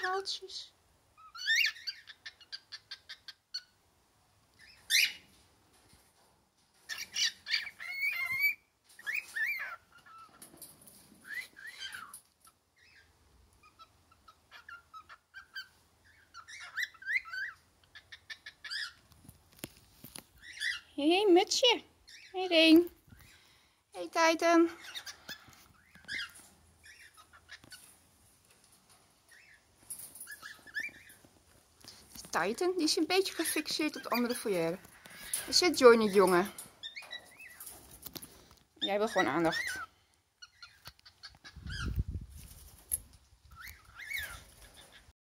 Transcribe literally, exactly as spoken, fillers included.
haaltjes. Hé, hey, mutsje. Hé, hey, Reen. Hé, hey, Titan. Titan, die is een beetje gefixeerd op de andere foyer. Zit Joy niet, jongen? Jij wil gewoon aandacht.